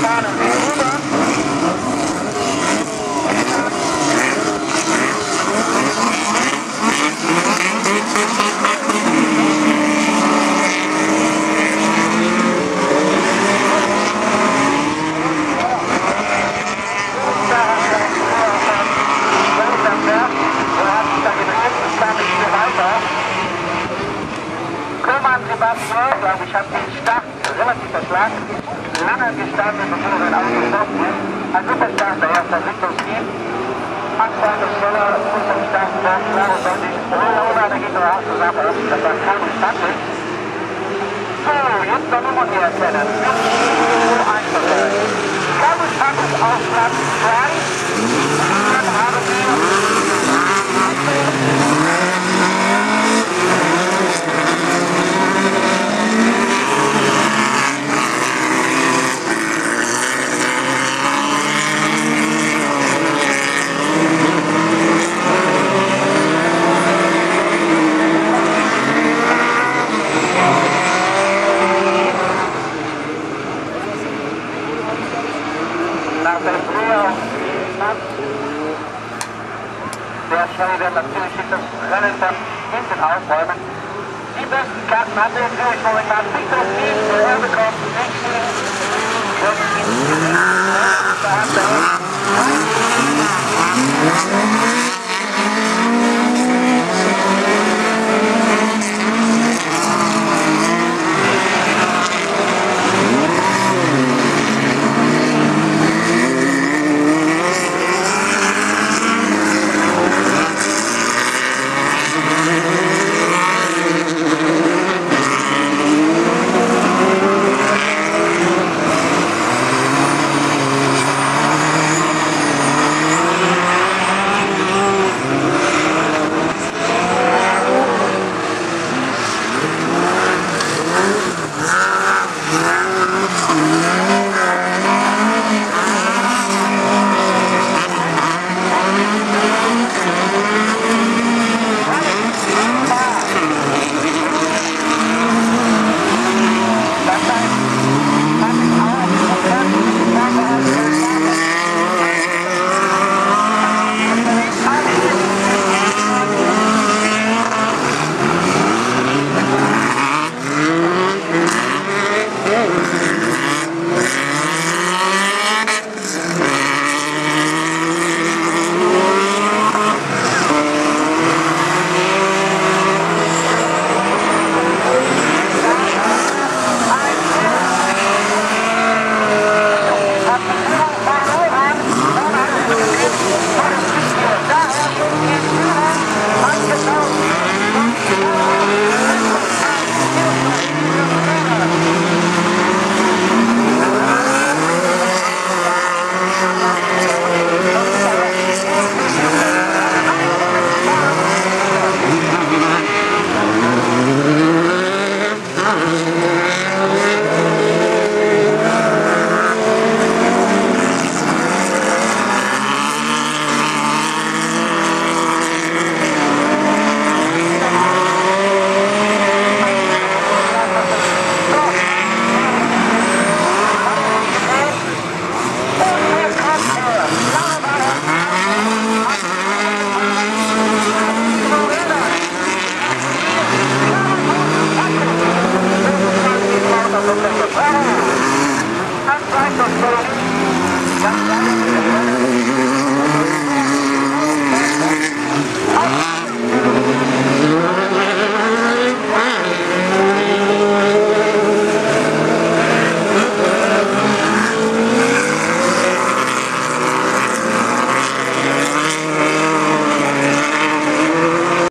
Bahnen rüber. Sebastian, glaube ich, hat den Start relativ verschlagen, lange gestartet, bevor sein Auto gestoppt ist. Ein super Start, der erste Richtungsteam. Anfang des Schneller muss vom Start klar und deutlich ohne eine Gegner zusammen, dass das kein Stand ist. So, jetzt noch Nummern hier erkennen. 1 zu 3. Carlos Stand ist auf Platz 2. Dann haben wir sehr schnell werden natürlich das Rennen von hinten aufräumen. Die besten Karten hat er natürlich momentan Victor Team, der bekommt 16. Da hat er